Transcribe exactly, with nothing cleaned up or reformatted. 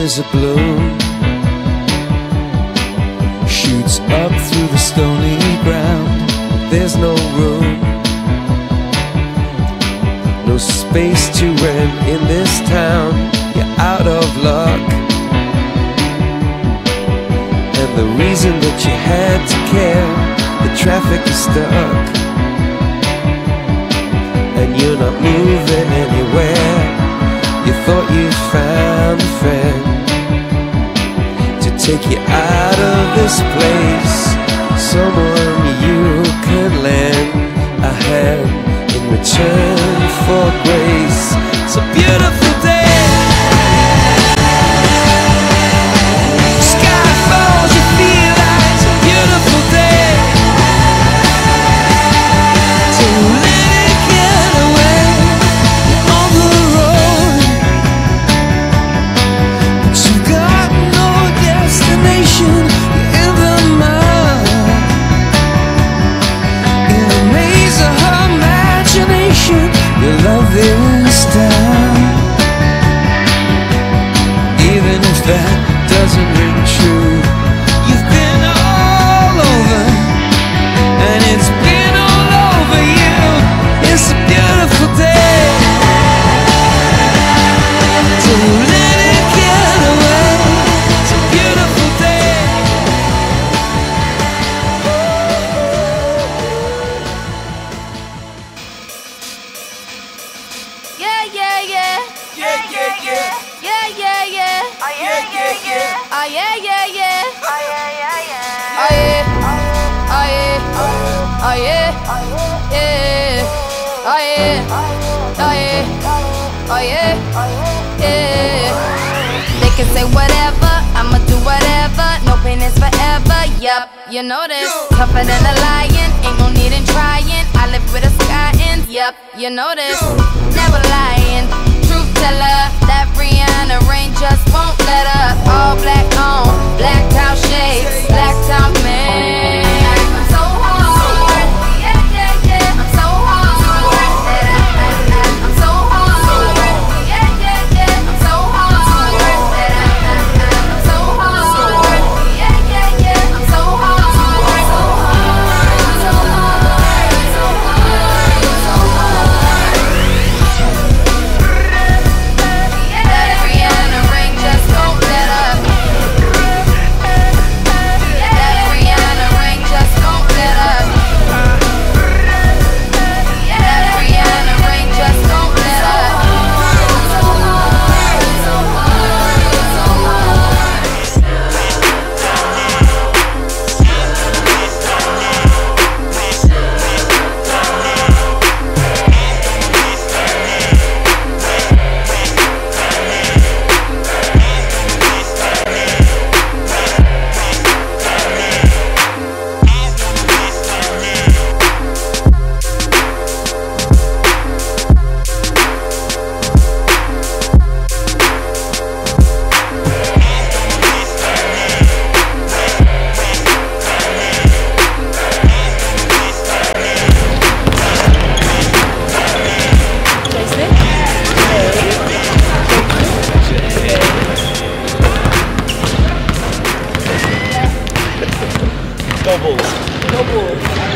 is a bloom, shoots up through the stony ground. There's no room, no space to rent in this town. You're out of luck, and the reason that you had to care, the traffic is stuck, and you're not moving anywhere. You thought you found a friend to take you out of this place, someone you could lend a hand in return for grace. It's a beautiful day, sky falls, you feel like it's a beautiful day to let it get away. You're on the road, but you've got no destination. You're in the mud, in the maze of her imagination. Your love is down, even if that doesn't ring true. You've been all over, and it's been all over you. It's a beautiful day to let it get away. It's a beautiful day. Yeah, yeah, yeah. Yeah, yeah, yeah. Yeah, yeah, yeah. Ah, yeah, yeah, yeah. Ah, yeah, yeah, yeah. Ah, yeah, yeah, yeah. Ah, yeah. Ah, yeah. Ah, yeah. Yeah. Ah, yeah. Ah, yeah. Ah, yeah. Yeah. They can say whatever, I'ma do whatever. No pain is forever, yup, you know this. Tougher than a lion, ain't no need in trying. I live with a sky in, yup, you know this. Never lying, truth teller. That Rihanna rain just won't let up. All black on, blacked out shades, blacked out man. I'm so hard, yeah, yeah, yeah. I'm so hard, I'm so hard, yeah, yeah, yeah. I'm so hard, I'm so hard, yeah, yeah, yeah. I'm so hard, so hard, so hard, so hard, so hard. That Rihanna ring just won't let up. That Rihanna ring just won't let up. That Rihanna ring just won't let up. So hard, so hard, so hard. Doubles. Doubles.